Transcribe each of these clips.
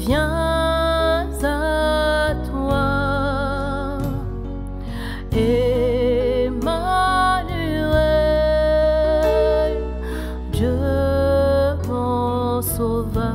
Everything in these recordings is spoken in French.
viens à toi, Emmanuel, Dieu mon sauveur.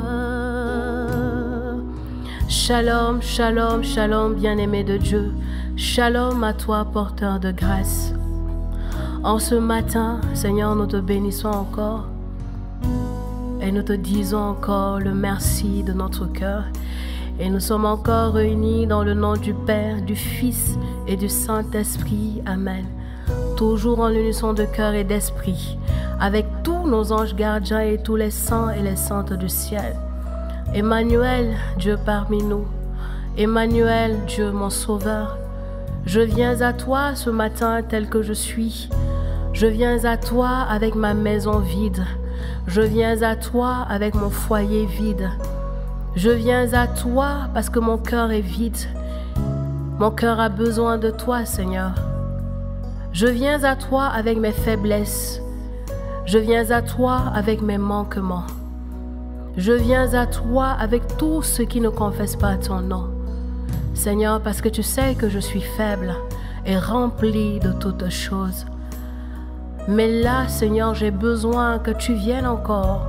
Shalom, shalom, shalom, bien-aimé de Dieu. Shalom à toi, porteur de grâce. En ce matin, Seigneur, nous te bénissons encore et nous te disons encore le merci de notre cœur. Et nous sommes encore réunis dans le nom du Père, du Fils et du Saint-Esprit. Amen. Toujours en unisson de cœur et d'esprit, avec tous nos anges gardiens et tous les saints et les saintes du ciel. Emmanuel, Dieu parmi nous. Emmanuel, Dieu mon sauveur. Je viens à toi ce matin tel que je suis. Je viens à toi avec ma maison vide. Je viens à toi avec mon foyer vide. Je viens à toi parce que mon cœur est vide. Mon cœur a besoin de toi, Seigneur. Je viens à toi avec mes faiblesses. Je viens à toi avec mes manquements. Je viens à toi avec tous ceux qui ne confessent pas ton nom. Seigneur, parce que tu sais que je suis faible et rempli de toutes choses. Mais là, Seigneur, j'ai besoin que tu viennes encore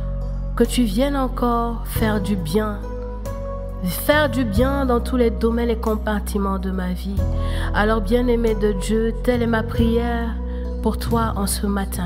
faire du bien dans tous les domaines et compartiments de ma vie. Alors, bien-aimé de Dieu, telle est ma prière pour toi en ce matin.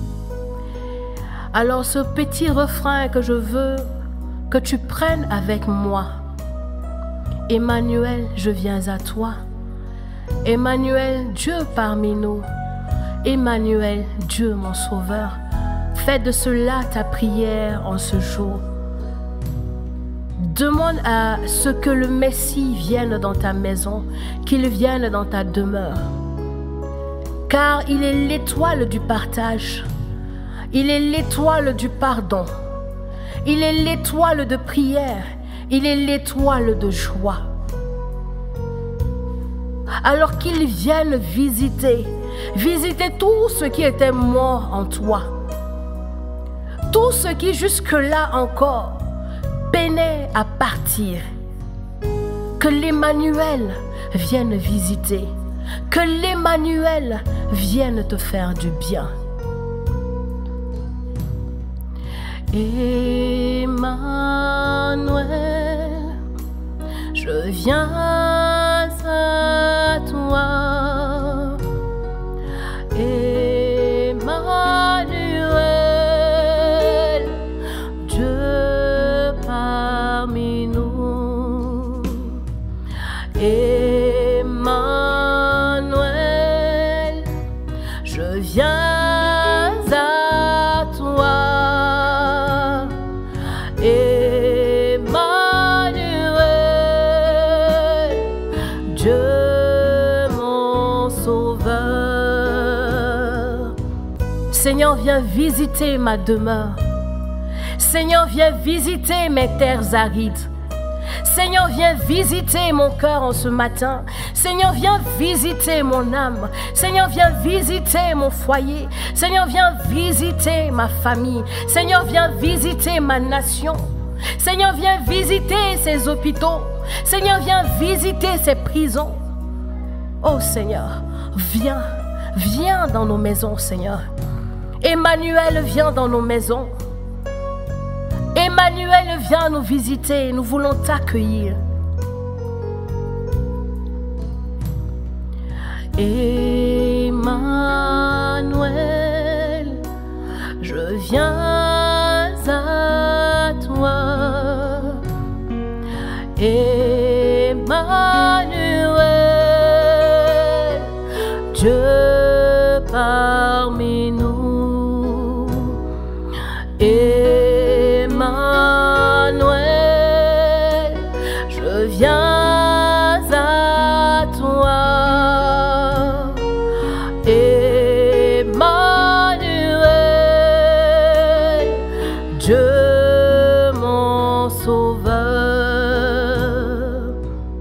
Alors, ce petit refrain que je veux que tu prennes avec moi. Emmanuel, je viens à toi. Emmanuel, Dieu parmi nous. Emmanuel, Dieu mon sauveur. Fais de cela ta prière en ce jour. Demande à ce que le Messie vienne dans ta maison, qu'il vienne dans ta demeure. Car il est l'étoile du partage. Il est l'étoile du pardon. Il est l'étoile de prière. Il est l'étoile de joie. Alors qu'il vienne visiter tout ce qui était mort en toi. Tout ce qui jusque-là encore peinait à partir. Que l'Emmanuel vienne visiter. Que l'Emmanuel vienne te faire du bien. Emmanuel, je viens à toi. Emmanuel, Dieu parmi nous. Emmanuel, je viens à toi. Emmanuel, Dieu mon sauveur. Seigneur, viens visiter ma demeure. Seigneur, viens visiter mes terres arides. Seigneur, viens visiter mon cœur en ce matin. Seigneur, viens visiter mon âme. Seigneur, viens visiter mon foyer. Seigneur, viens visiter ma famille. Seigneur, viens visiter ma nation. Seigneur, viens visiter ces hôpitaux. Seigneur, viens visiter ces prisons. Oh Seigneur, viens dans nos maisons, Seigneur. Emmanuel, viens dans nos maisons. Emmanuel, viens nous visiter, nous voulons t'accueillir. Emmanuel, je viens à toi. Emmanuel, Dieu parmi nous. Emmanuel, je viens à toi. Emmanuel, Dieu mon sauveur.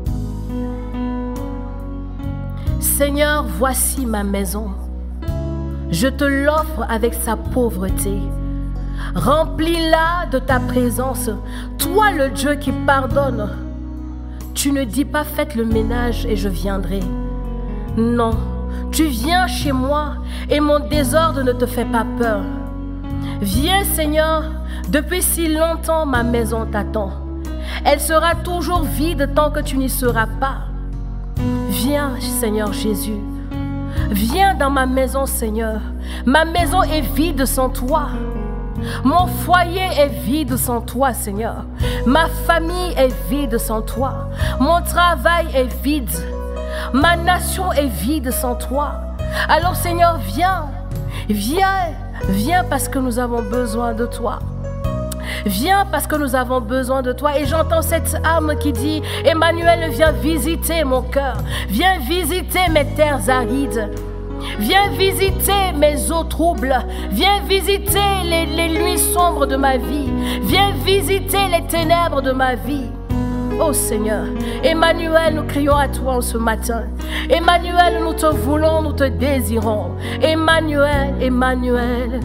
Seigneur, voici ma maison. Je te l'offre avec sa pauvreté. Remplis-la de ta présence. Toi, le Dieu qui pardonne. Tu ne dis pas faites le ménage et je viendrai. Non, tu viens chez moi et mon désordre ne te fait pas peur. Viens Seigneur, depuis si longtemps ma maison t'attend. Elle sera toujours vide tant que tu n'y seras pas. Viens Seigneur Jésus. Viens dans ma maison Seigneur. Ma maison est vide sans toi. Mon foyer est vide sans toi Seigneur. Ma famille est vide sans toi. Mon travail est vide. Ma nation est vide sans toi. Alors Seigneur, viens. Viens. Viens parce que nous avons besoin de toi. Viens parce que nous avons besoin de toi. Et j'entends cette âme qui dit, Emmanuel, viens visiter mon cœur. Viens visiter mes terres arides. Viens visiter mes eaux troubles. Viens visiter les nuits sombres de ma vie. Viens visiter les ténèbres de ma vie. Oh Seigneur, Emmanuel, nous crions à toi en ce matin. Emmanuel, nous te voulons, nous te désirons. Emmanuel, Emmanuel.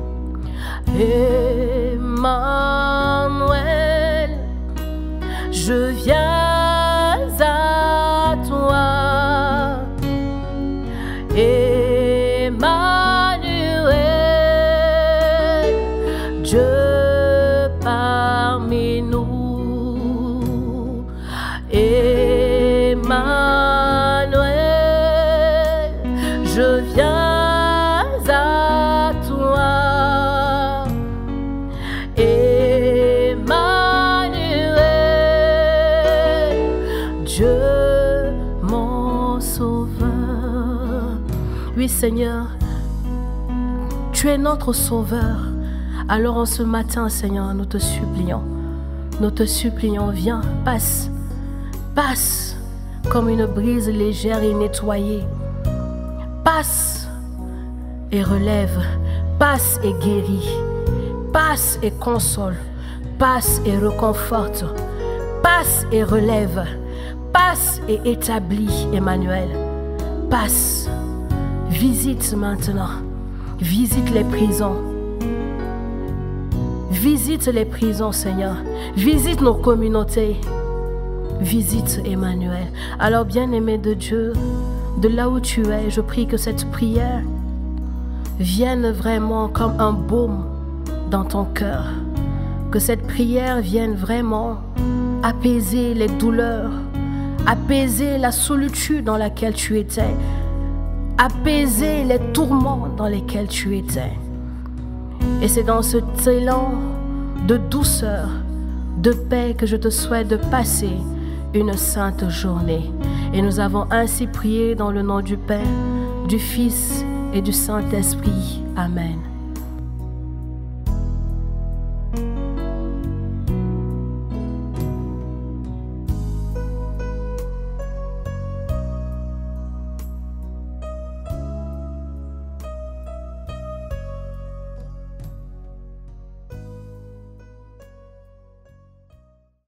Emmanuel, je viens à toi. Emmanuel, Dieu parmi nous. Emmanuel, je viens à toi. Emmanuel, Dieu mon sauveur. Oui Seigneur, tu es notre sauveur. Alors en ce matin Seigneur, nous te supplions, viens, passe, passe comme une brise légère et nettoyée. Passe et relève, passe et guérit, passe et console, passe et réconforte, passe et relève, passe et établit. Emmanuel, passe, visite maintenant, visite les prisons. Visite les prisons, Seigneur. Visite nos communautés. Visite Emmanuel. Alors, bien-aimé de Dieu, de là où tu es, je prie que cette prière vienne vraiment comme un baume dans ton cœur. Que cette prière vienne vraiment apaiser les douleurs, apaiser la solitude dans laquelle tu étais, apaiser les tourments dans lesquels tu étais. Et c'est dans cet élan de douceur, de paix que je te souhaite de passer une sainte journée. Et nous avons ainsi prié dans le nom du Père, du Fils et du Saint-Esprit. Amen.